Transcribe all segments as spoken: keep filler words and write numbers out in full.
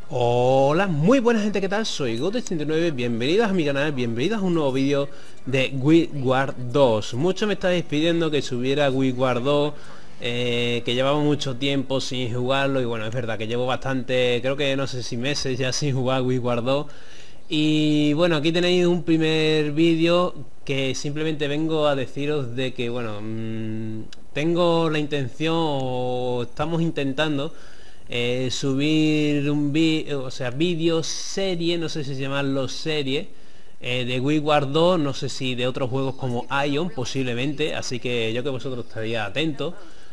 Hola, muy buena gente, ¿qué tal? Soy Gote ochenta y nueve, bienvenidos a mi canal, bienvenidos a un nuevo vídeo de Guild Wars dos. Muchos me estáis pidiendo que subiera Guild Wars dos, eh, que llevaba mucho tiempo sin jugarlo y bueno, es verdad que llevo bastante, creo que no sé si meses ya sin jugar Guild Wars dos. Y bueno, aquí tenéis un primer vídeo que simplemente vengo a deciros de que bueno, mmm, tengo la intención o estamos intentando eh, subir un vídeo, o sea, vídeo serie, no sé si llamarlo serie, eh, de Guild Wars dos, no sé si de otros juegos como Ion, posiblemente, así que yo que vosotros estaría atentos.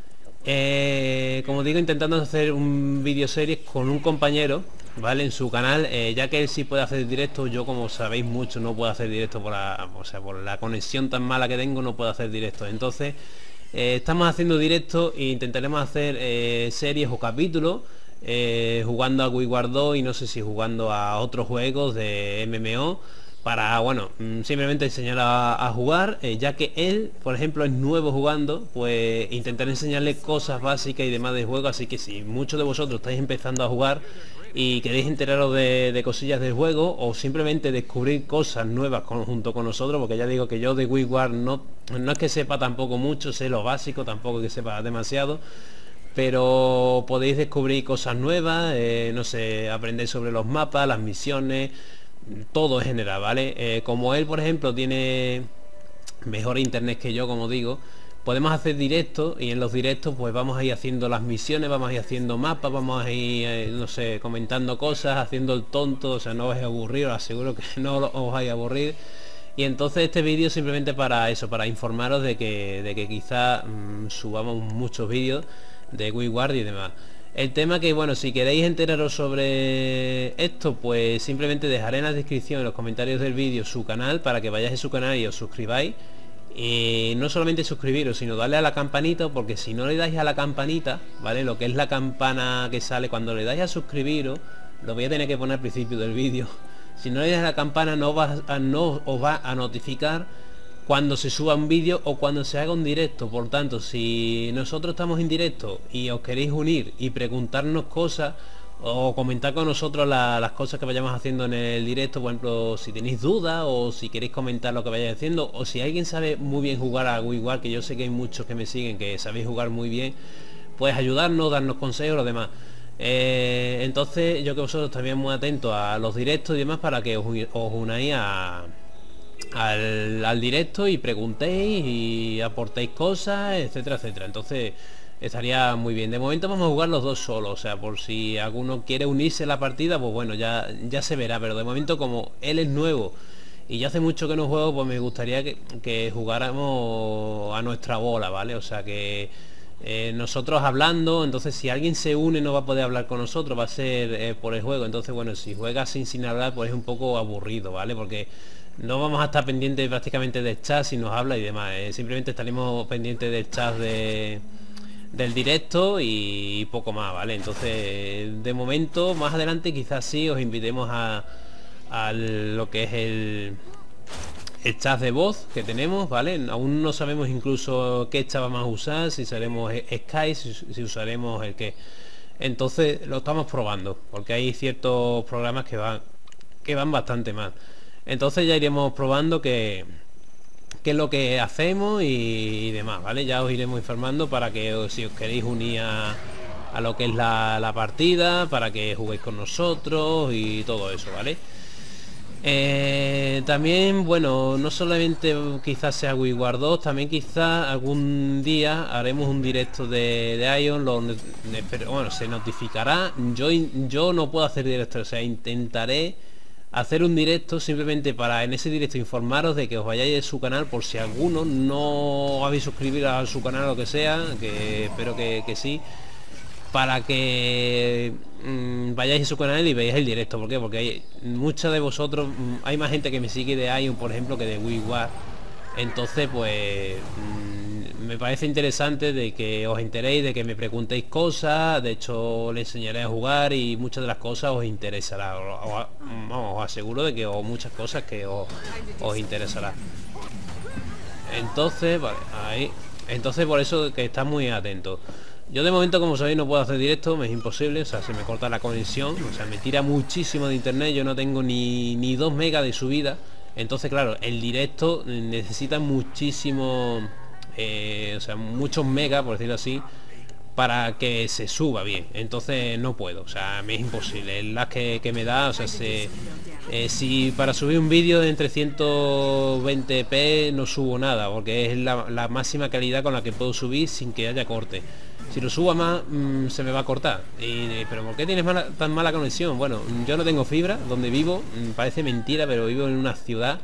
Eh, como digo, intentando hacer un vídeo serie con un compañero, ¿vale? En su canal, eh, ya que él sí puede hacer directo, yo como sabéis mucho no puedo hacer directo por la, o sea, por la conexión tan mala que tengo, no puedo hacer directo. Entonces, eh, estamos haciendo directo e intentaremos hacer eh, series o capítulos eh, jugando a Guild Wars dos y no sé si jugando a otros juegos de M M O para, bueno, mm, simplemente enseñar a, a jugar, eh, ya que él, por ejemplo, es nuevo jugando, pues intentar enseñarle cosas básicas y demás de juego, así que si muchos de vosotros estáis empezando a jugar y queréis enteraros de, de cosillas del juego o simplemente descubrir cosas nuevas con, junto con nosotros, porque ya digo que yo de Guild Wars no, no es que sepa tampoco mucho, sé lo básico, tampoco que sepa demasiado, pero podéis descubrir cosas nuevas, eh, no sé, aprender sobre los mapas, las misiones, todo en general, ¿vale? Eh, como él, por ejemplo, tiene mejor internet que yo, como digo, podemos hacer directos y en los directos pues vamos a ir haciendo las misiones, vamos a ir haciendo mapas, vamos a ir, eh, no sé, comentando cosas, haciendo el tonto, o sea, no os vais a aburrir, os aseguro que no os vais a aburrir. Y entonces este vídeo simplemente para eso, para informaros de que, de que quizá mmm, subamos muchos vídeos de Guild Wars y demás. El tema que, bueno, si queréis enteraros sobre esto, pues simplemente dejaré en la descripción, en los comentarios del vídeo, su canal, para que vayáis a su canal y os suscribáis. Y no solamente suscribiros, sino darle a la campanita, porque si no le dais a la campanita, ¿vale? Lo que es la campana que sale cuando le dais a suscribiros, lo voy a tener que poner al principio del vídeo. Si no le dais a la campana, no, va a, no os va a notificar cuando se suba un vídeo o cuando se haga un directo. Por tanto, si nosotros estamos en directo y os queréis unir y preguntarnos cosas o comentar con nosotros la, las cosas que vayamos haciendo en el directo, por ejemplo, si tenéis dudas o si queréis comentar lo que vayáis haciendo, o si alguien sabe muy bien jugar a Guild Wars, que yo sé que hay muchos que me siguen que sabéis jugar muy bien, pues ayudarnos, darnos consejos, lo demás. Eh, entonces yo que vosotros también muy atentos a los directos y demás para que os, os unáis a al, al directo y preguntéis y aportéis cosas, etcétera, etcétera. Entonces estaría muy bien. De momento vamos a jugar los dos solos, o sea, por si alguno quiere unirse a la partida, pues bueno, ya, ya se verá. Pero de momento, como él es nuevo y ya hace mucho que no juego, pues me gustaría que, que jugáramos a nuestra bola, ¿vale? O sea que eh, nosotros hablando, entonces si alguien se une no va a poder hablar con nosotros, va a ser eh, por el juego. Entonces bueno, si juega sin, sin hablar, pues es un poco aburrido, ¿vale? Porque no vamos a estar pendientes prácticamente del chat si nos habla y demás, eh, simplemente estaremos pendientes del chat de, del directo y poco más, ¿vale? Entonces de momento, más adelante quizás sí os invitemos a, a lo que es el, el chat de voz que tenemos, ¿vale? Aún no sabemos incluso qué chat vamos a usar, si usaremos Skype, si, si usaremos el que. Entonces lo estamos probando, porque hay ciertos programas que van, que van bastante mal. Entonces ya iremos probando qué, qué es lo que hacemos y, y demás, ¿vale? Ya os iremos informando para que si os queréis unir a, a lo que es la, la partida, para que juguéis con nosotros y todo eso, ¿vale? Eh, también, bueno, no solamente quizás sea Guild Wars dos, también quizás algún día haremos un directo de, de Ion, lo, pero bueno, se notificará. Yo, yo no puedo hacer directo, o sea, intentaré hacer un directo simplemente para en ese directo informaros de que os vayáis a su canal, por si alguno no habéis suscribido a su canal o lo que sea, que espero que, que sí, para que mmm, vayáis a su canal y veáis el directo. ¿Por qué? Porque hay muchos de vosotros, mmm, hay más gente que me sigue de Ion, por ejemplo, que de Guild Wars. Entonces pues mmm, me parece interesante de que os enteréis, de que me preguntéis cosas. De hecho le enseñaré a jugar y muchas de las cosas os interesará. Os, os, os aseguro de que os, muchas cosas que os, os interesará. Entonces, vale, ahí. Entonces por eso que está muy atento. Yo de momento, como sabéis, no puedo hacer directo, me es imposible, o sea, se me corta la conexión, o sea, me tira muchísimo de internet, yo no tengo ni, ni dos megas de subida. Entonces, claro, el directo necesita muchísimo, eh, o sea, muchos megas, por decirlo así, para que se suba bien. Entonces no puedo, o sea, me es imposible. El lag que, que me da, o sea, se, eh, si para subir un vídeo entre ciento veinte p no subo nada, porque es la, la máxima calidad con la que puedo subir sin que haya corte. Si lo subo a más, mmm, se me va a cortar. Y, pero ¿por qué tienes mala, tan mala conexión? Bueno, yo no tengo fibra donde vivo, parece mentira, pero vivo en una ciudad.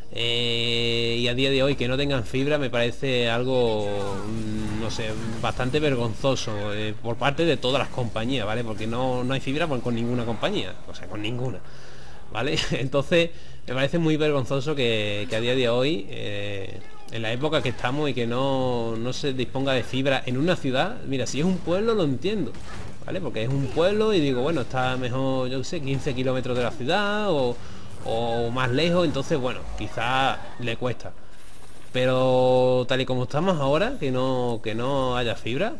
Eh, y a día de hoy que no tengan fibra me parece algo, no sé, bastante vergonzoso eh, por parte de todas las compañías, ¿vale? Porque no, no hay fibra con, con ninguna compañía, o sea, con ninguna, ¿vale? Entonces me parece muy vergonzoso que, que a día de hoy, eh, en la época que estamos y que no, no se disponga de fibra en una ciudad. Mira, si es un pueblo lo entiendo, ¿vale? Porque es un pueblo y digo, bueno, está mejor, yo qué sé, quince kilómetros de la ciudad o o más lejos, entonces bueno, quizás le cuesta, pero tal y como estamos ahora, que no que no haya fibra,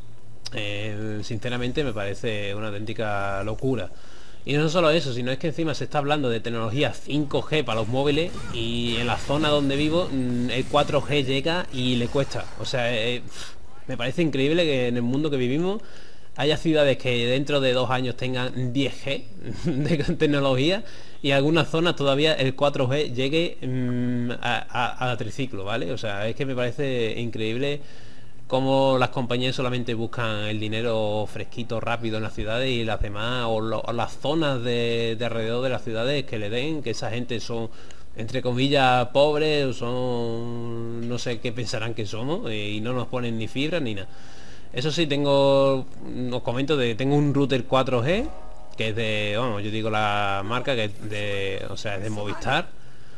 eh, sinceramente me parece una auténtica locura. Y no solo eso, sino es que encima se está hablando de tecnología cinco G para los móviles y en la zona donde vivo el cuatro G llega y le cuesta. O sea, eh, me parece increíble que en el mundo que vivimos haya ciudades que dentro de dos años tengan diez G de tecnología y algunas zonas todavía el cuatro G llegue mmm, a, a, a triciclo, ¿vale? O sea, es que me parece increíble cómo las compañías solamente buscan el dinero fresquito, rápido en las ciudades y las demás, o, lo, o las zonas de, de alrededor de las ciudades que le den, que esa gente son, entre comillas, pobres, o son, no sé qué pensarán que somos, eh, y no nos ponen ni fibra ni nada. Eso sí, tengo, os comento, de tengo un router cuatro G que es de, vamos, yo digo la marca que es de, o sea, es de Movistar.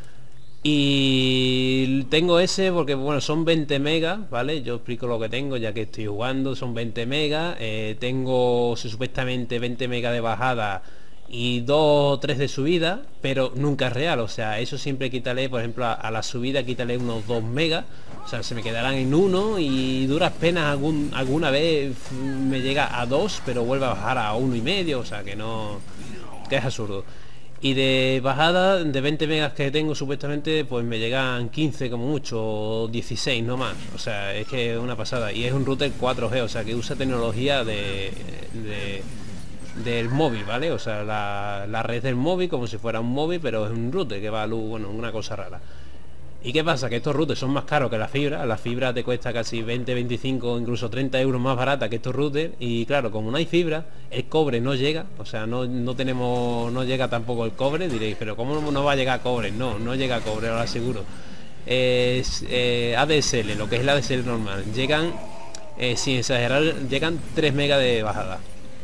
Y tengo ese porque, bueno, son veinte megas, ¿vale? Yo explico lo que tengo ya que estoy jugando, son veinte megas, eh, tengo supuestamente veinte megas de bajada y dos o tres de subida, pero nunca es real, o sea, eso siempre quítale, por ejemplo, a, a la subida quítale unos dos megas, o sea, se me quedarán en uno y duras penas algún, alguna vez me llega a dos, pero vuelve a bajar a uno y medio, o sea, que no, que es absurdo. Y de bajada, de veinte megas que tengo supuestamente, pues me llegan quince como mucho, o dieciséis no más, o sea, es que es una pasada, y es un router cuatro G, o sea, que usa tecnología de... de del móvil, ¿vale? O sea, la, la red del móvil como si fuera un móvil, pero es un router que va a luz, bueno, una cosa rara. ¿Y qué pasa? Que estos routers son más caros que la fibra. La fibra te cuesta casi veinte, veinticinco, incluso treinta euros más barata que estos routers. Y claro, como no hay fibra, el cobre no llega. O sea, no, no tenemos, no llega tampoco el cobre. Diréis, pero ¿cómo no va a llegar cobre? No, no llega cobre, lo aseguro. Es eh, A D S L, lo que es la A D S L normal. Llegan, eh, sin exagerar, llegan tres megas de bajada.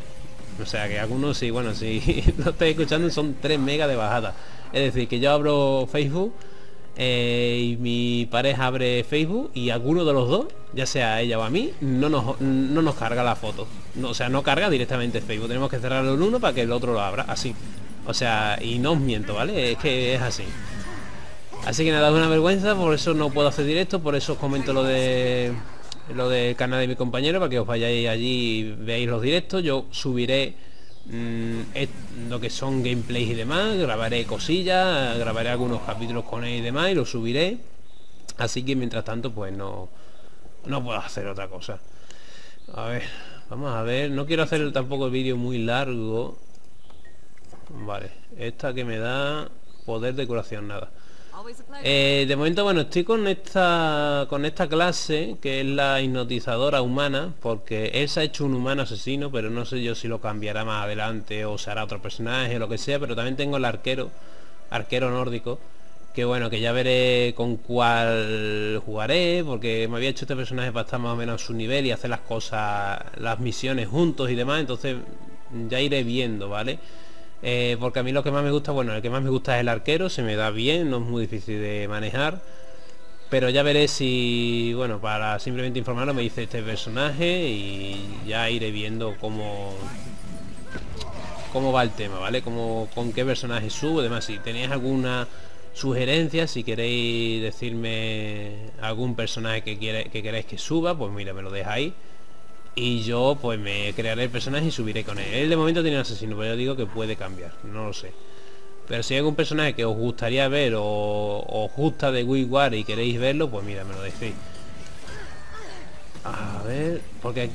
O sea que algunos sí, bueno, si lo estáis escuchando son tres megas de bajada. Es decir, que yo abro Facebook eh, y mi pareja abre Facebook y alguno de los dos, ya sea a ella o a mí, no nos, no nos carga la foto. No, o sea, no carga directamente Facebook. Tenemos que cerrarlo en uno para que el otro lo abra, así. O sea, y no os miento, ¿vale? Es que es así. Así que nada, es una vergüenza, por eso no puedo hacer directo, por eso os comento lo de... lo del canal de mi compañero para que os vayáis allí y veáis los directos. Yo subiré mmm, lo que son gameplays y demás, grabaré cosillas, grabaré algunos capítulos con él y demás y los subiré, así que mientras tanto pues no no puedo hacer otra cosa. A ver, vamos a ver, no quiero hacer tampoco el vídeo muy largo. Vale, esta que me da poder de curación, nada. Eh, de momento, bueno, estoy con esta con esta clase que es la hipnotizadora humana, porque él se ha hecho un humano asesino, pero no sé yo si lo cambiará más adelante o se hará otro personaje o lo que sea. Pero también tengo el arquero, arquero nórdico, que bueno, que ya veré con cuál jugaré, porque me había hecho este personaje para estar más o menos a su nivel y hacer las cosas, las misiones juntos y demás, entonces ya iré viendo, ¿vale? Eh, porque a mí lo que más me gusta, bueno, el que más me gusta es el arquero, se me da bien, no es muy difícil de manejar, pero ya veré si, bueno, para simplemente informarlo me dice este personaje y ya iré viendo cómo cómo va el tema, ¿vale? Cómo, con qué personaje subo, además si tenéis alguna sugerencia, si queréis decirme algún personaje que, quiere, que queréis que suba, pues mira, me lo dejáis y yo pues me crearé el personaje y subiré con él. Él de momento tiene un asesino, pero yo digo que puede cambiar, no lo sé. Pero si hay algún personaje que os gustaría ver o os gusta de Guild Wars y queréis verlo, pues mira, me lo decís. A ver, porque...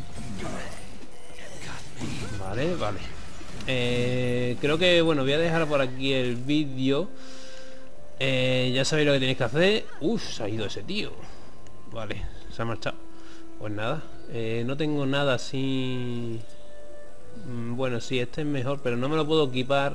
Vale, vale. Eh, creo que, bueno, voy a dejar por aquí el vídeo. Eh, ya sabéis lo que tenéis que hacer. Uf, se ha ido ese tío. Vale, se ha marchado. Pues nada, eh, no tengo nada así... Bueno, sí, este es mejor, pero no me lo puedo equipar.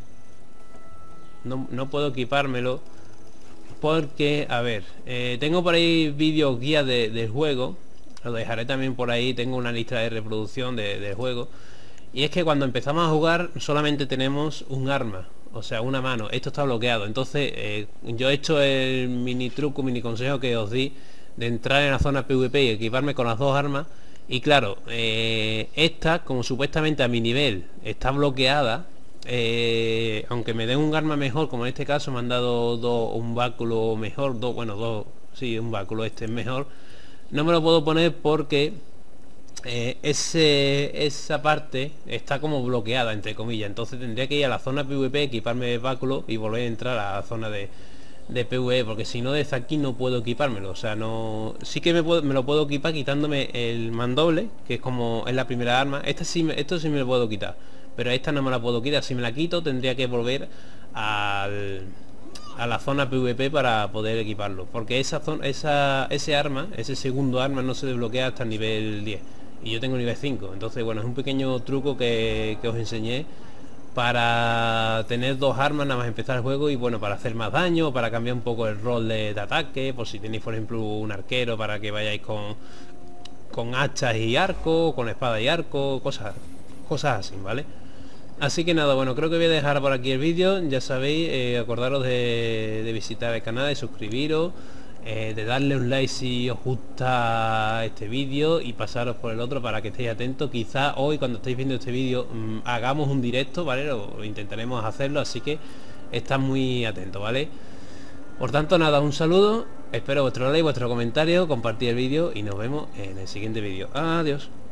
No, no puedo equipármelo porque, a ver, eh, tengo por ahí vídeos guías de, del juego. Lo dejaré también por ahí, tengo una lista de reproducción de, del juego. Y es que cuando empezamos a jugar solamente tenemos un arma, o sea, una mano. Esto está bloqueado. Entonces eh, yo he hecho el mini truco, mini consejo que os di de entrar en la zona PvP y equiparme con las dos armas. Y claro, eh, esta, como supuestamente a mi nivel está bloqueada, eh, aunque me den un arma mejor, como en este caso me han dado dos, un báculo mejor, dos, bueno, dos, sí, un báculo este es mejor, no me lo puedo poner porque eh, ese, esa parte está como bloqueada, entre comillas. Entonces tendría que ir a la zona PvP, equiparme el báculo y volver a entrar a la zona de, de PvE, porque si no desde aquí no puedo equipármelo. O sea, no, sí que me, puedo, me lo puedo equipar quitándome el mandoble, que es como es la primera arma. Esta sí me, esto sí me lo puedo quitar, pero esta no me la puedo quitar. Si me la quito tendría que volver al, a la zona PvP para poder equiparlo, porque esa zona, esa, ese arma, ese segundo arma no se desbloquea hasta el nivel diez y yo tengo nivel cinco. Entonces bueno, es un pequeño truco que, que os enseñé para tener dos armas nada más empezar el juego, y bueno, para hacer más daño, para cambiar un poco el rol de, de ataque, por si tenéis por ejemplo un arquero, para que vayáis con con hachas y arco, con espada y arco, cosas cosas así, ¿vale? Así que nada, bueno, creo que voy a dejar por aquí el vídeo. Ya sabéis, eh, acordaros de, de visitar el canal, de suscribiros, eh, de darle un like si os gusta este vídeo y pasaros por el otro para que estéis atentos. Quizá hoy cuando estéis viendo este vídeo mmm, hagamos un directo, ¿vale? O intentaremos hacerlo, así que estad muy atentos, ¿vale? Por tanto nada, un saludo, espero vuestro like, vuestro comentario, compartir el vídeo y nos vemos en el siguiente vídeo. Adiós.